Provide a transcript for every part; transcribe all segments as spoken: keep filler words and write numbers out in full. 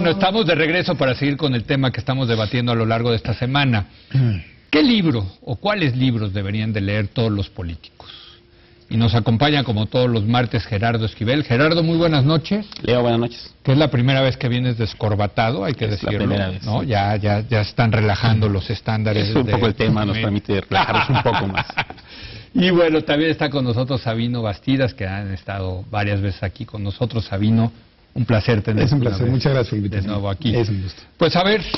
Bueno, estamos de regreso para seguir con el tema que estamos debatiendo a lo largo de esta semana. ¿Qué libro o cuáles libros deberían de leer todos los políticos? Y nos acompaña como todos los martes Gerardo Esquivel. Gerardo, muy buenas noches. Leo, buenas noches. Que es la primera vez que vienes descorbatado, hay que es decirlo. La primera vez, ¿no? Sí. Ya, ya, ya están relajando los estándares. Es un de... poco el tema, nos permite relajarnos un poco más. Y bueno, también está con nosotros Sabino Bastidas, que han estado varias veces aquí con nosotros. Sabino, un placer tener. Es un placer, muchas gracias por invitarme. De nuevo aquí. Es un gusto. Pues a ver,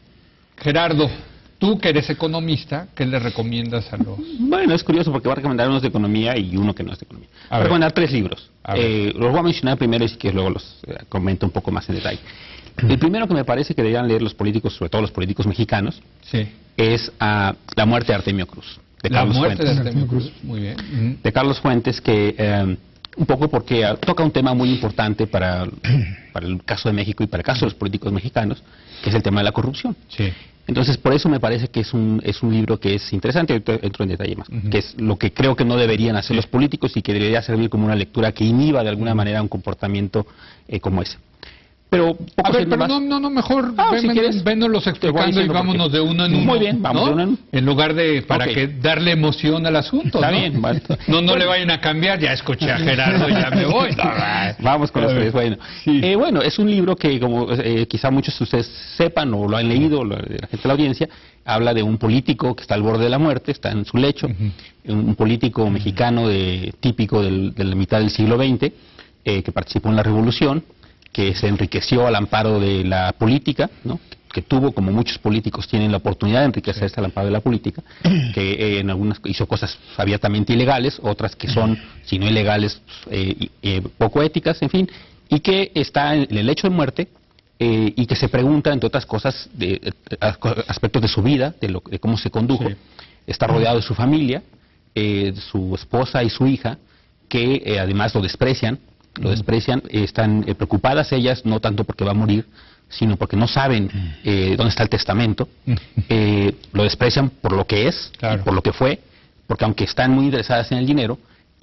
Gerardo, tú que eres economista, ¿qué le recomiendas a los...? Bueno, es curioso porque va a recomendar unos de economía y uno que no es de economía. A Va a ver. recomendar tres libros. A Eh, los voy a mencionar primero y si quieres luego los eh, comento un poco más en detalle. El primero que me parece que deberían leer los políticos, sobre todo los políticos mexicanos, Sí. es uh, La muerte de Artemio Cruz, de La Carlos muerte Fuentes. de Artemio Cruz. Muy bien. Ujú. de Carlos Fuentes, que eh, un poco porque uh, toca un tema muy importante para, para el caso de México y para el caso de los políticos mexicanos, que es el tema de la corrupción. Sí. Entonces, por eso me parece que es un, es un libro que es interesante, ahorita entro en detalle más, Uh-huh. que es lo que creo que no deberían hacer Sí. los políticos y que debería servir como una lectura que inhiba de alguna manera un comportamiento eh, como ese. Pero, A poco ver, siendo pero más- no, no, no, mejor Ah, ven, si ven- quieres, véndolos te voy explicando y diciendo por vámonos qué. de uno en Muy uno. bien, vamos ¿no? de uno en uno. En lugar de, para Ok. que darle emoción al asunto, Está ¿no? bien, vale. No, no le vayan a cambiar, ya escuché a Gerardo, ya me voy. No, va. Vamos con A los ver. tres. Bueno, Sí. Eh, bueno, es un libro que, como eh, quizá muchos de ustedes sepan o lo han leído, lo- la gente de la audiencia, habla de un político que está al borde de la muerte, está en su lecho, Ujú. un político mexicano de, típico del- de la mitad del siglo veinte, eh, que participó en la Revolución, que se enriqueció al amparo de la política, ¿no? que tuvo, como muchos políticos tienen la oportunidad de enriquecerse al amparo de la política, que eh, en algunas hizo cosas abiertamente ilegales, otras que son, si no ilegales, eh, y- eh, poco éticas, en fin, y que está en el lecho de muerte eh, y que se pregunta, entre otras cosas, de, eh, as- aspectos de su vida, de, lo, de cómo se condujo. Sí. Está rodeado de su familia, eh, su esposa y su hija, que eh, además lo desprecian, lo desprecian, eh, están eh, preocupadas ellas, no tanto porque va a morir, sino porque no saben eh, dónde está el testamento, eh, lo desprecian por lo que es, Claro. por lo que fue, porque aunque están muy interesadas en el dinero,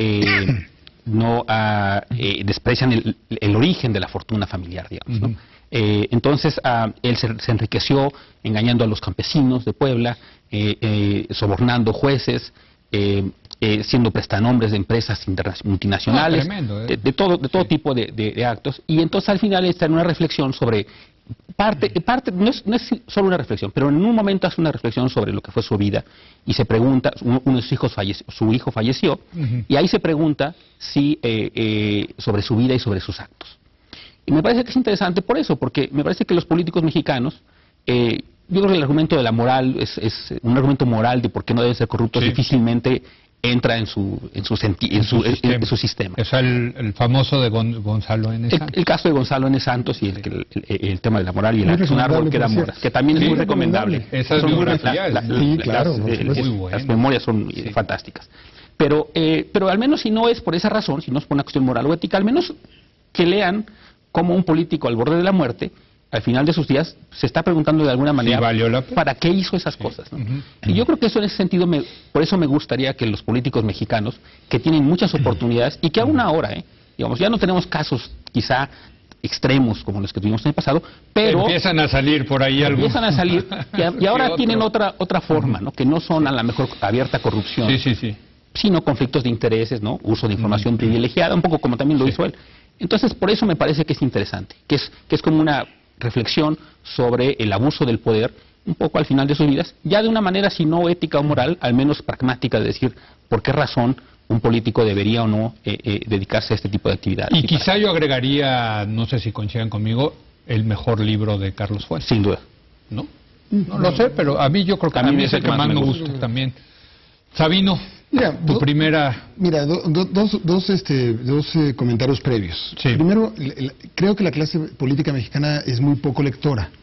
eh, no ah, eh, desprecian el, el origen de la fortuna familiar, digamos, ¿no? Ujú. Eh, entonces, ah, él se, se enriqueció engañando a los campesinos de Puebla, eh, eh, sobornando jueces, eh, eh, siendo prestanombres de empresas interna- multinacionales, Ah, tremendo, ¿eh? de, de todo, de todo Sí. tipo de, de- de actos. Y entonces al final está en una reflexión sobre, parte, parte no, es, no es solo una reflexión, pero en un momento hace una reflexión sobre lo que fue su vida y se pregunta, uno, uno de sus hijos falleció, su hijo falleció, Ujú. y ahí se pregunta si eh, eh, sobre su vida y sobre sus actos. Y me parece que es interesante por eso, porque me parece que los políticos mexicanos, eh, yo creo que el argumento de la moral es, es un argumento moral de por qué no deben ser corruptos, Sí. difícilmente entra en su en su, senti- en su, en- en su sistema. O sea, el, el famoso de Gon- Gonzalo N. El, Santos. el caso de Gonzalo N. Santos y el, el, el- el tema de la moral y el Muy accionar recomendable, que da por moras, cierto. que también es Sí, muy recomendable. Esas Son muy- biografías, la- la- sí, las- claro, por eh, supuesto. es- Muy buenas. las memorias son eh, Sí. fantásticas. Pero, eh, pero al menos si no es por esa razón, si no es por una cuestión moral o ética, al menos que lean cómo un político al borde de la muerte, al final de sus días, se está preguntando de alguna manera valió la pena. para qué hizo esas cosas, ¿no? Ujú. Y yo creo que eso en ese sentido, me, por eso me gustaría que los políticos mexicanos, que tienen muchas oportunidades y que aún ahora, ¿eh? digamos, ya no tenemos casos quizá extremos como los que tuvimos en el pasado, pero Empiezan a salir por ahí algunos. empiezan a salir y, a- y Sí, ahora otro. tienen otra otra forma, ¿no? Que no son a la mejor abierta corrupción, Sí, sí, sí. sino conflictos de intereses, ¿no? Uso de información privilegiada, un poco como también lo Sí. hizo él. Entonces, por eso me parece que es interesante, que es que es como una reflexión sobre el abuso del poder, un poco al final de sus vidas, ya de una manera, si no ética o moral, al menos pragmática, de decir por qué razón un político debería o no eh, eh, dedicarse a este tipo de actividades. Y para- quizá yo agregaría, no sé si coincidan conmigo, el mejor libro de Carlos Fuentes, Sin duda. ¿no? No lo sé, pero a mí yo creo que A a mí mí es es el que más me gusta también. Sabino, Mira, tu do- primera... Mira, do- do- dos, dos, este, dos eh, comentarios previos. Sí. Primero, l- l- creo que la clase política mexicana es muy poco lectora.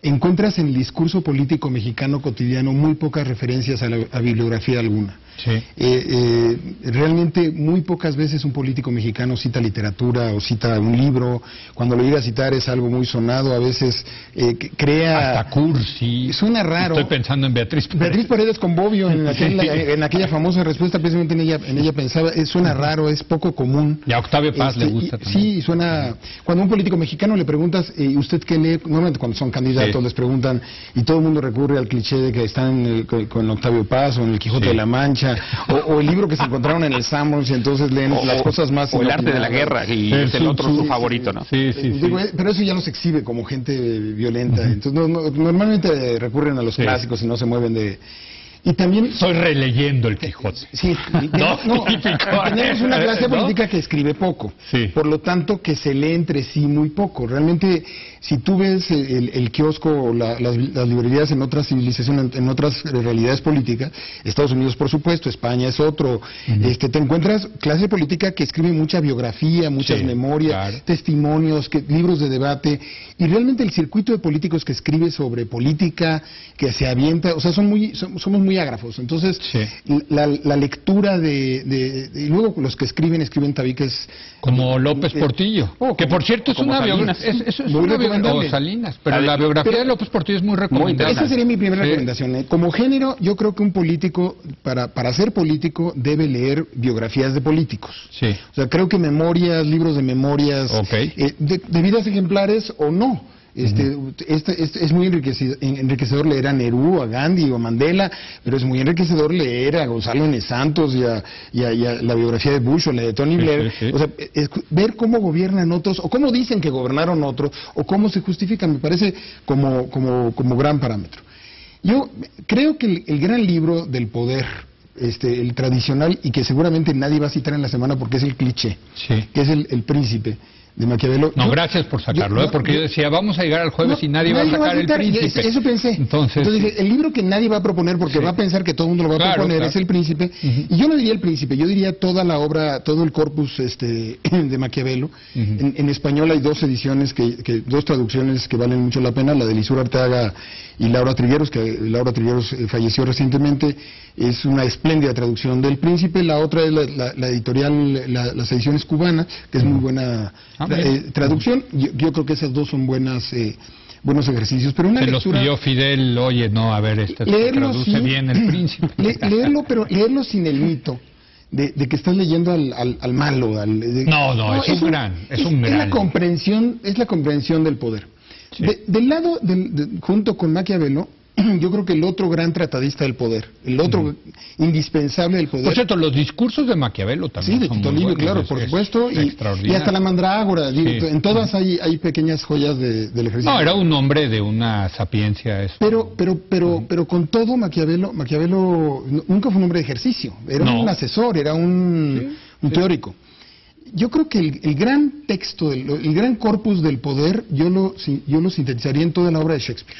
encuentras en el discurso político mexicano cotidiano muy pocas referencias a, la, a bibliografía alguna. Sí. Eh, eh, realmente muy pocas veces un político mexicano cita literatura o cita un libro. Cuando lo llega a citar es algo muy sonado, a veces eh, crea... Hasta cursi. Suena raro. Estoy pensando en Beatriz Paredes. Beatriz Paredes con Bobbio, en aquella, Sí. en aquella famosa respuesta, precisamente en ella, en ella pensaba, eh, suena raro, es poco común. Y a Octavio Paz Este, le gusta y- también. Sí, suena... Cuando a un político mexicano le preguntas, eh, ¿y usted qué lee? Normalmente cuando son candidatos Sí. les preguntan, y todo el mundo recurre al cliché de que están en el- con, con Octavio Paz o en el Quijote Sí. de la Mancha, o, o el libro que se encontraron en el Sanborns y entonces leen O, las cosas más... o el arte de la inopinadas. guerra, y Sí, es el sí, otro sí, su sí, favorito, ¿no? Sí, sí, sí. Digo, eh, pero eso ya los exhibe como gente violenta. Entonces, no- no- normalmente recurren a los Sí. clásicos y no se mueven de... Y también... Estoy releyendo el Quijote. Sí, No, no, típico. tenemos una clase ¿No? política que escribe poco, Sí. por lo tanto que se lee entre sí muy poco. Realmente, si tú ves el, el kiosco o la- las, las librerías en otras civilizaciones, en otras realidades políticas, Estados Unidos por supuesto, España es otro, este, te encuentras clase política que escribe mucha biografía, muchas Sí, memorias, claro. testimonios, que, libros de debate, y realmente el circuito de políticos que escribe sobre política, que se avienta, o sea, son muy, son- somos muy ágrafos. Entonces, Sí. la, la lectura de, de- de- y luego los que escriben, escriben tabiques. Como López eh, Portillo, oh, que como- por cierto es como una Salinas. biografía, es, es- es Muy una biografía, recomendable. o Salinas, pero La de- la biografía pero- de López Portillo es muy recomendable. interesante. Esa sería mi primera Sí. recomendación. ¿eh? Como género, yo creo que un político, para, para ser político, debe leer biografías de políticos. Sí. O sea, creo que memorias, libros de memorias, Ok. eh, de, de vidas ejemplares o no. Este, este, este- es muy enriquecedor, enriquecedor leer a Nerú, a Gandhi o a Mandela, pero es muy enriquecedor leer a Gonzalo N. Santos y a, y a- y a la biografía de Bush o la de Tony Sí, Blair. sí, sí. O sea, es- ver cómo gobiernan otros o cómo dicen que gobernaron otros o cómo se justifican, me parece como, como, como gran parámetro. Yo creo que el, el gran libro del poder, este, el tradicional y que seguramente nadie va a citar en la semana porque es el cliché, Sí. que es el, el Príncipe de Maquiavelo. No, Yo- gracias por sacarlo, yo- ¿eh? porque yo- yo decía, vamos a llegar al jueves no, y nadie, va a lo sacar el citar, y Príncipe. es- Eso pensé. Entonces, dije, el libro que nadie va a proponer porque Sí. va a pensar que todo el mundo lo va a Claro, proponer claro. es El Príncipe. Ujú. Y yo no diría El Príncipe, yo diría toda la obra, todo el corpus este, de Maquiavelo. Ujú. en, en español hay dos ediciones, que, que- dos traducciones que valen mucho la pena, la de Lisur Arteaga y Laura Trigueros, que Laura Trigueros eh, falleció recientemente. Es una espléndida traducción del Príncipe. La otra es la, la- la editorial, la- las ediciones cubanas, que es muy buena Ah, tra- mira. eh, traducción. Yo, yo creo que esas dos son buenas, eh, buenos ejercicios. Pero una se los lectura, pidió Fidel, oye, no, a ver, este leerlo, traduce sí. bien el Príncipe. Le- leerlo, pero leerlo sin el mito de, de que estás leyendo al, al, al malo. Al, de- No, no, es un gran, es un gran la libro. comprensión, es la comprensión del poder. Sí. De- del lado, del- de- junto con Maquiavelo, yo creo que el otro gran tratadista del poder, el otro indispensable del poder. Por cierto, los discursos de Maquiavelo Sí, también de son Tito muy Livio, buenos, claro, es- por es supuesto, y, y extraordinario. hasta la Mandrágora, digo, Sí. en todas hay, hay pequeñas joyas de- del ejercicio. No, era un hombre de una sapiencia. Eso. Pero, pero, pero, pero con todo Maquiavelo, Maquiavelo no- nunca fue un hombre de ejercicio, era No. un asesor, era un, un teórico. Yo creo que el, el gran texto, del- el gran corpus del poder, yo lo, si- yo lo sintetizaría en toda la obra de Shakespeare.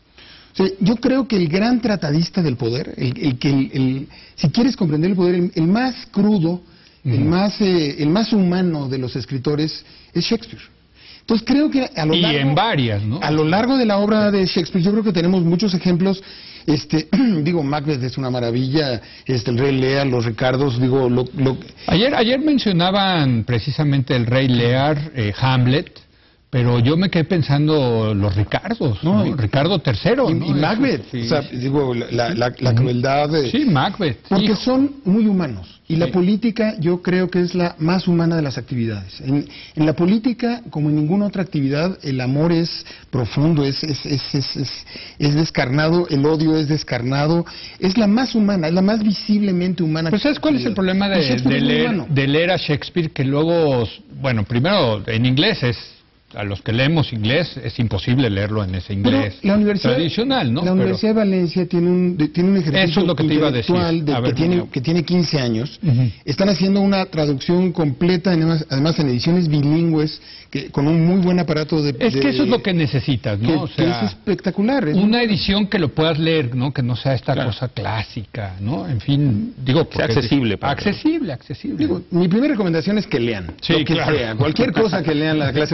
O sea, yo creo que el gran tratadista del poder, el, el que, el, el- si quieres comprender el poder, el, el más crudo, el Ujú. más, eh, el más humano de los escritores es Shakespeare. Entonces creo que a lo Y largo, en varias, ¿no? a lo largo de la obra de Shakespeare, yo creo que tenemos muchos ejemplos. Este, digo, Macbeth es una maravilla, este, el Rey Lear, los Ricardos, digo, lo, lo- Ayer, ayer mencionaban precisamente el Rey Lear, eh, Hamlet, pero yo me quedé pensando los Ricardos, ¿no? No, y- Ricardo tercero, y, ¿no? y Macbeth, Sí, o sea, sí. digo, la, la, la crueldad de, Sí, Macbeth. porque hijo. son muy humanos. Y la Sí. política yo creo que es la más humana de las actividades. En, en la política, como en ninguna otra actividad, el amor es profundo, es, es, es, es, es, es descarnado, el odio es descarnado, es la más humana, es la más visiblemente humana. Pues ¿sabes cuál es el problema Y de, Shakespeare de es muy leer, humano. de leer a Shakespeare? Que luego, bueno, primero en inglés es, a los que leemos inglés es imposible leerlo en ese Pero inglés la universidad, tradicional, ¿no? La Pero- Universidad de Valencia tiene un, de- tiene un ejercicio Eso es lo que te iba a decir. intelectual de- A ver, que, tiene, Manuel. que tiene quince años. Ujú. Están haciendo una traducción completa, además, además en ediciones bilingües, que, con un muy buen aparato de... Es de- que eso es lo que necesitas, que, ¿no? O que sea, es espectacular. es una edición que lo puedas leer, ¿no? Que no sea esta Claro. cosa clásica, ¿no? En fin, digo... Que sea porque- accesible para Accesible, accesible. Digo, mi primera recomendación es que lean, Sí, lo que claro. sea, cualquier cosa que lean la clase política mexicana.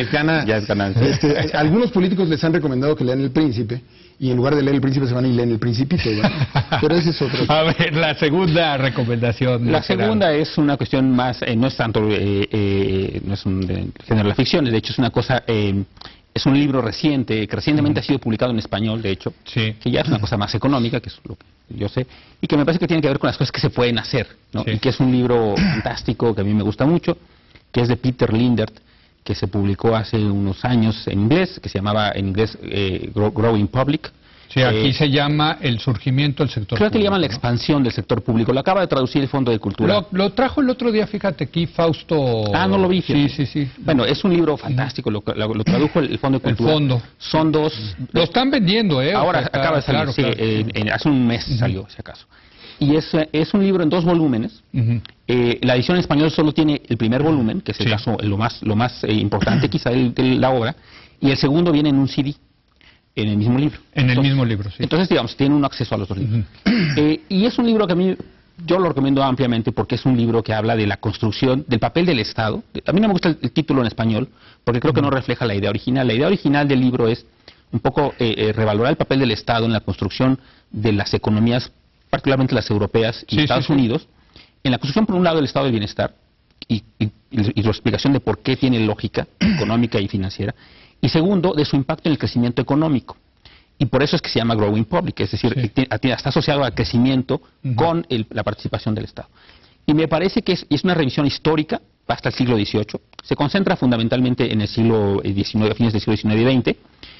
Mexicana, ya es ganancia. Este, algunos políticos les han recomendado que lean El Príncipe, y en lugar de leer El Príncipe se van y leen El Principito, ¿verdad? Pero ese es otro. A ver, la segunda recomendación. La segunda es una cuestión más, eh, no es tanto, eh, eh, no es un de, género de la ficción, de hecho es una cosa, eh, es un libro reciente, que recientemente uh-huh. ha sido publicado en español, de hecho, sí. que ya es una cosa más económica, que es lo que yo sé, y que me parece que tiene que ver con las cosas que se pueden hacer, ¿no? Sí. Y que es un libro fantástico, que a mí me gusta mucho, que es de Peter Lindert, que se publicó hace unos años en inglés, que se llamaba en inglés eh, Growing Public. Sí, aquí eh, se llama el surgimiento del sector creo público. Creo que le llaman ¿no? la expansión del sector público. Lo acaba de traducir el Fondo de Cultura. Lo, lo trajo el otro día, fíjate, aquí Fausto... Ah, no lo vi. Fíjate. Sí, sí, sí. Bueno, es un libro fantástico, lo, lo, lo tradujo el, el Fondo de Cultura. El Fondo. Son dos... Lo están vendiendo, ¿eh? Ahora o sea, está, acaba de salir, claro, sí, claro. Eh, eh, hace un mes uh-huh. salió, si acaso. Y es, es un libro en dos volúmenes. Uh-huh. eh, la edición en español solo tiene el primer volumen, que es el sí. caso, lo más, lo más eh, importante quizá de, de la obra, y el segundo viene en un C D. En el mismo libro. En el entonces, mismo libro, sí. Entonces, digamos, tiene un acceso a los dos libros. Uh-huh. eh, y es un libro que a mí, yo lo recomiendo ampliamente porque es un libro que habla de la construcción, del papel del Estado. A mí no me gusta el, el título en español porque creo uh-huh. que no refleja la idea original. La idea original del libro es un poco eh, eh, revalorar el papel del Estado en la construcción de las economías, particularmente las europeas y sí, Estados sí, sí. Unidos, en la construcción, por un lado, del Estado del Bienestar y, y, y la explicación de por qué tiene lógica económica y financiera. Y segundo, de su impacto en el crecimiento económico. Y por eso es que se llama Growing Public, es decir, sí. está asociado al crecimiento uh-huh. con el, la participación del Estado. Y me parece que es, es una revisión histórica hasta el siglo dieciocho, se concentra fundamentalmente en el siglo diecinueve, fines del siglo diecinueve y veinte,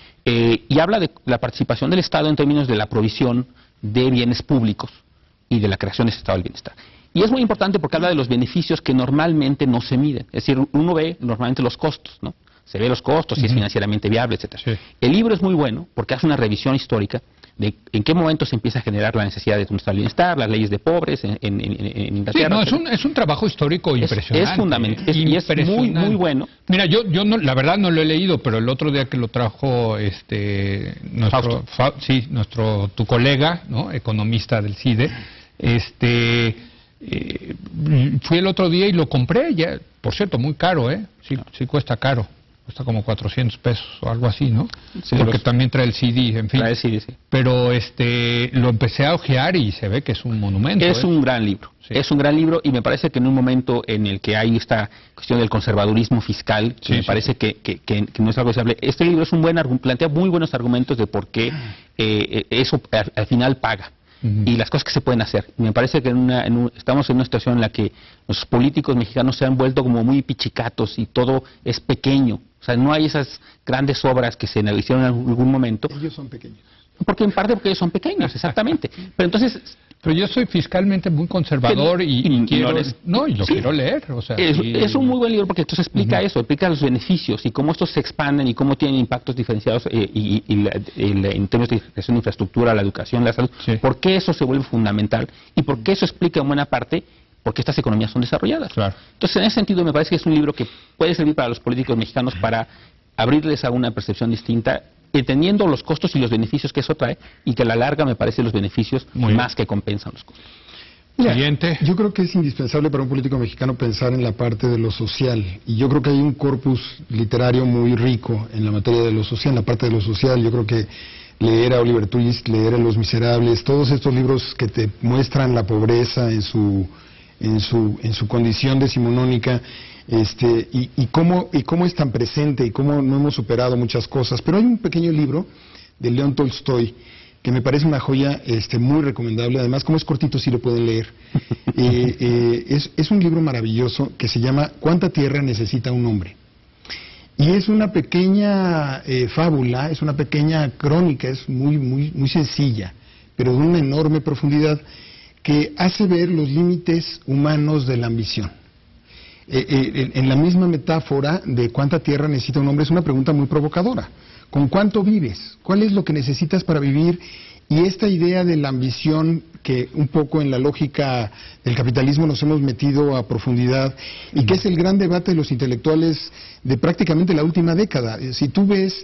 eh, y habla de la participación del Estado en términos de la provisión de bienes públicos y de la creación de ese Estado del Bienestar. Y es muy importante porque habla de los beneficios que normalmente no se miden, es decir, uno ve normalmente los costos, ¿no? Se ve los costos, si uh-huh. es financieramente viable, etcétera. Sí. El libro es muy bueno porque hace una revisión histórica de en qué momento se empieza a generar la necesidad de un estado de bienestar, las leyes de pobres en, en, en Inglaterra. Sí, no, es un, es un trabajo histórico es, impresionante. Es fundamental, es, y es muy, muy bueno. Mira, yo, yo no, la verdad no lo he leído, pero el otro día que lo trajo este nuestro, fa, sí, nuestro tu colega, ¿no? Economista del C I D E, este, eh, fui el otro día y lo compré, ya, por cierto, muy caro, ¿eh? Sí, sí cuesta caro. Cuesta como cuatrocientos pesos o algo así, ¿no? Sí, porque los... también trae el C D, en fin. Trae el C D, sí. Pero este, lo empecé a ojear y se ve que es un monumento. Es ¿eh? un gran libro. Sí. Es un gran libro y me parece que en un momento en el que hay esta cuestión del conservadurismo fiscal, que sí, me sí, parece sí. Que, que, que, que no es algo deseable, este libro es un buen plantea muy buenos argumentos de por qué eh, eso al, al final paga. Uh-huh. Y las cosas que se pueden hacer. Me parece que en una, en un, estamos en una situación en la que los políticos mexicanos se han vuelto como muy pichicatos y todo es pequeño. O sea, no hay esas grandes obras que se hicieron en algún momento. Ellos son pequeños. Porque en parte porque ellos son pequeños, exactamente. Pero entonces... Pero yo soy fiscalmente muy conservador y, y, y quiero... No, les, no, y lo sí. quiero leer. O sea, es, y, es un muy buen libro porque entonces explica uh-huh. eso, explica los beneficios y cómo estos se expanden y cómo tienen impactos diferenciados eh, y, y, la, el, en términos de creación de infraestructura, la educación, la salud. Sí. ¿Por qué eso se vuelve fundamental? Y por qué eso explica en buena parte por qué estas economías son desarrolladas. Claro. Entonces, en ese sentido, me parece que es un libro que puede servir para los políticos mexicanos para abrirles a una percepción distinta, entendiendo los costos y los beneficios que eso trae, y que a la larga me parece los beneficios Muy más bien. Que compensan los costos. Mira, Siguiente. Yo creo que es indispensable para un político mexicano pensar en la parte de lo social, y yo creo que hay un corpus literario muy rico en la materia de lo social, en la parte de lo social. Yo creo que leer a Oliver Twist, leer a Los Miserables, todos estos libros que te muestran la pobreza en su en su en su condición decimonónica, este y, y cómo y cómo es tan presente y cómo no hemos superado muchas cosas. Pero hay un pequeño libro de León Tolstoy que me parece una joya, este muy recomendable. Además, como es cortito, sí lo pueden leer. eh, eh, es, es un libro maravilloso que se llama ¿Cuánta tierra necesita un hombre? Y es una pequeña eh, fábula, es una pequeña crónica, es muy muy muy sencilla, pero de una enorme profundidad, que hace ver los límites humanos de la ambición. Eh, eh, en la misma metáfora de cuánta tierra necesita un hombre, es una pregunta muy provocadora. ¿Con cuánto vives? ¿Cuál es lo que necesitas para vivir? Y esta idea de la ambición, que un poco en la lógica del capitalismo nos hemos metido a profundidad, y que es el gran debate de los intelectuales de prácticamente la última década. Si tú ves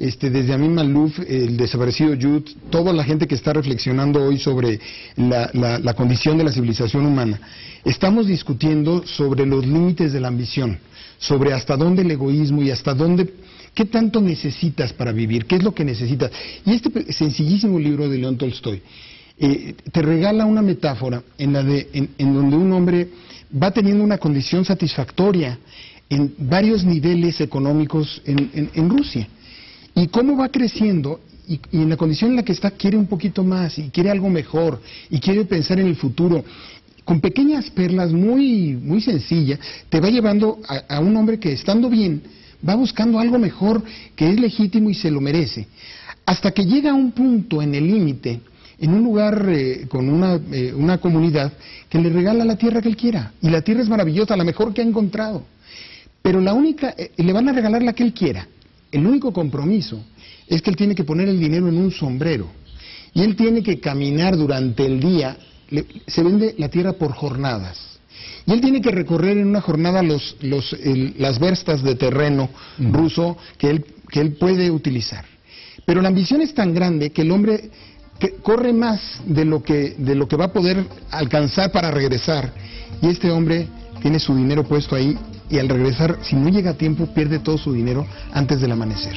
este, desde Amin Maalouf, el desaparecido Yud, toda la gente que está reflexionando hoy sobre la, la, la condición de la civilización humana, estamos discutiendo sobre los límites de la ambición, sobre hasta dónde el egoísmo y hasta dónde, qué tanto necesitas para vivir, qué es lo que necesitas. Y este sencillísimo libro de León Tolstoy eh, te regala una metáfora en, la de, en, en donde un hombre va teniendo una condición satisfactoria en varios niveles económicos en, en, en Rusia. Y cómo va creciendo, y, y en la condición en la que está quiere un poquito más, y quiere algo mejor, y quiere pensar en el futuro. Con pequeñas perlas muy, muy sencillas, te va llevando a, a un hombre que, estando bien, va buscando algo mejor, que es legítimo y se lo merece. Hasta que llega a un punto en el límite, en un lugar eh, con una, eh, una comunidad, que le regala la tierra que él quiera. Y la tierra es maravillosa, la mejor que ha encontrado. Pero la única, eh, le van a regalar la que él quiera. El único compromiso es que él tiene que poner el dinero en un sombrero. Y él tiene que caminar durante el día. Le, se vende la tierra por jornadas. Y él tiene que recorrer en una jornada los, los, el, las verstas de terreno uh-huh. ruso que él, que él puede utilizar. Pero la ambición es tan grande que el hombre que corre más de lo que, de lo que va a poder alcanzar para regresar. Y este hombre tiene su dinero puesto ahí y al regresar, si no llega a tiempo, pierde todo su dinero antes del amanecer.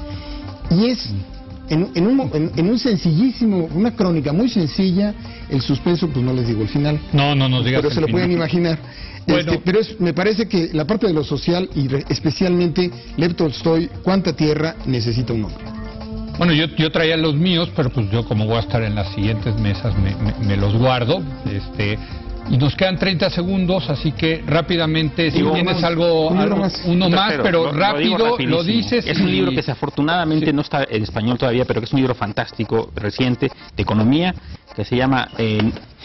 Y es en, en, un, en, en un sencillísimo, una crónica muy sencilla, el suspenso, pues no les digo el final. No, no nos digas pero se lo final. Pueden imaginar. Bueno. Este, pero es, me parece que la parte de lo social y re, especialmente Lev Tolstoy, cuánta tierra necesita un hombre. Bueno, yo, yo traía los míos, pero pues yo como voy a estar en las siguientes mesas me, me, me los guardo. Este, y nos quedan treinta segundos, así que rápidamente, si digo, tienes más, algo, uno algo, más, uno más tercero, pero lo, rápido, lo, lo dices. Es un y... libro que desafortunadamente sí. no está en español todavía, pero que es un libro fantástico, reciente, de economía, que se llama eh,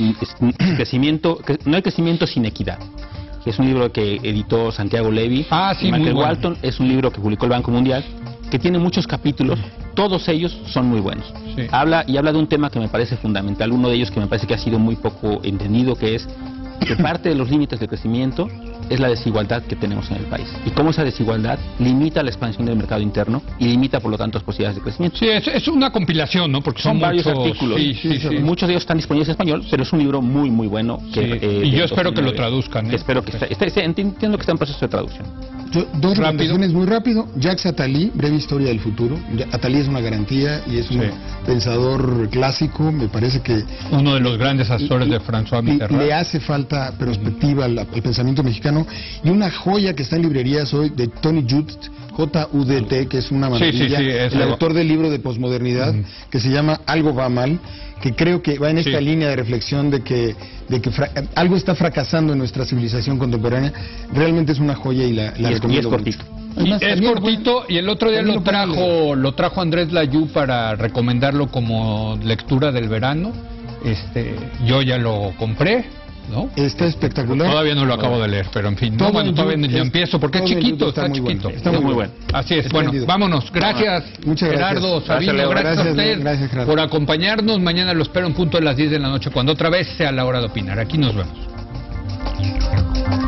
crecimiento, no hay crecimiento sin equidad. Es un libro que editó Santiago Levy ah, sí, y Michael bueno. Walton. Es un libro que publicó el Banco Mundial, que tiene muchos capítulos, todos ellos son muy buenos. Sí. Habla y habla de un tema que me parece fundamental, uno de ellos que me parece que ha sido muy poco entendido, que es que parte de los límites de crecimiento es la desigualdad que tenemos en el país. Y cómo esa desigualdad limita la expansión del mercado interno y limita, por lo tanto, las posibilidades de crecimiento. Sí, es, es una compilación, ¿no? Porque son, son varios muchos... artículos. Sí, sí, sí. Muchos de ellos están disponibles en español, pero es un libro muy, muy bueno. Que, sí. eh, y yo espero que lo traduzcan. ¿eh? Que espero que está, está, está, entiendo que está en proceso de traducción. Yo, dos recomendaciones muy rápido. Jacques Attali, Breve Historia del Futuro. Attali es una garantía y es un sí. pensador clásico. Me parece que... Uno de los grandes asesores de François Mitterrand. Le hace falta perspectiva al, al pensamiento mexicano. Y una joya que está en librerías hoy de Tony Judt, J U D T, que es una maravilla. Sí, sí, sí, es el algo... autor del libro de posmodernidad, uh-huh. que se llama Algo va mal, que creo que va en esta sí. línea de reflexión de que, de que algo está fracasando en nuestra civilización contemporánea. Realmente es una joya y la, la y recomiendo. Y es cortito. Además, es cortito puede, y el otro día lo trajo, lo trajo Andrés Layú para recomendarlo como lectura del verano. Este, yo ya lo compré. ¿No? Está espectacular. Todavía no lo acabo de leer, pero en fin, no, bueno, todavía no empiezo porque es chiquito, está, está chiquito. Bueno, está muy, muy bueno. Así es, bueno, vámonos. Gracias, Muchas Gerardo, gracias. Sabino, gracias, gracias, gracias a usted gracias, gracias. por acompañarnos. Mañana lo espero en punto de las diez de la noche, cuando otra vez sea la hora de opinar. Aquí nos vemos.